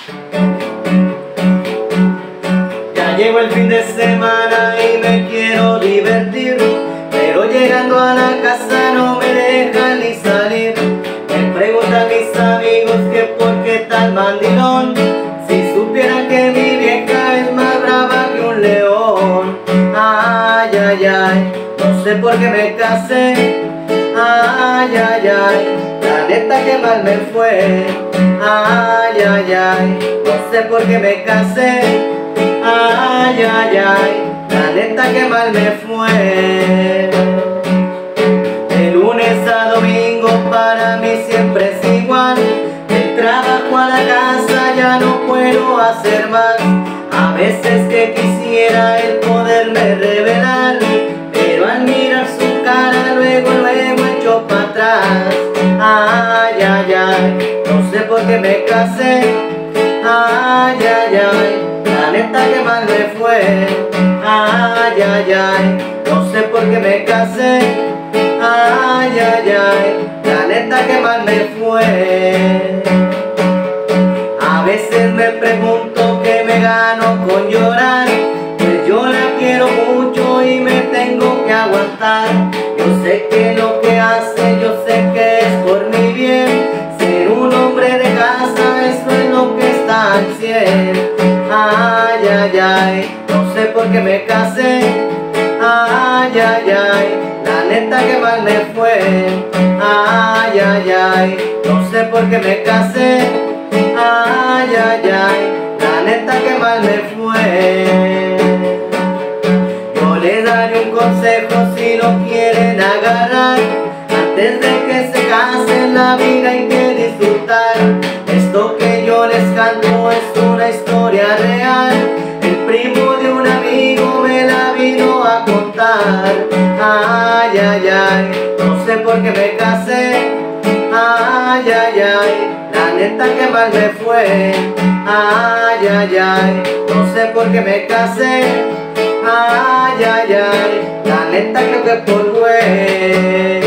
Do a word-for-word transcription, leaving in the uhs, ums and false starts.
Ya llegó el fin de semana y me quiero divertir, pero llegando a la casa no me dejan ni salir. Me preguntan mis amigos que por qué tal mandilón, si supieran que mi vieja es más brava que un león. Ay, ay, ay, no sé por qué me casé. Ay, ay, ay, la neta que mal me fue. Ay, ay, ay, no sé por qué me casé. Ay, ay, ay, la neta que mal me fue. De lunes a domingo para mí siempre es igual. Del trabajo a la casa ya no puedo hacer más. A veces que quisiera el poderme revelar, pero al mirar su cara luego, luego echo para atrás. Ay, ay, ay, no sé por qué me casé. Ay, ay, ay, la neta que mal me fue. Ay, ay, ay, no sé por qué me casé. Ay, ay, ay, la neta que mal me fue. A veces me pregunto qué me gano con llorar, pues yo la quiero mucho y me tengo que aguantar. Yo sé que lo que hace, yo sé que es por mi bien. Ser un hombre de casa, eso es lo que está al cien. Ay, ay, ay, no sé por qué me casé. Ay, ay, ay, la neta que mal me fue. Ay, ay, ay, no sé por qué me casé. Ay, ay, ay, la neta que mal me fue. Yo les daré un consejo si lo quieren agarrar. Antes de que se casen la vida hay que disfrutar. Esto que yo les canto es una historia real. El primo de un amigo me la vino a contar. Ay, ay, ay, no sé por qué me casé. Ay, ay, ay, la neta que mal me fue. Ay, ay, ay, no sé por qué me casé. Ay, ay, ay, la neta creo que por güey.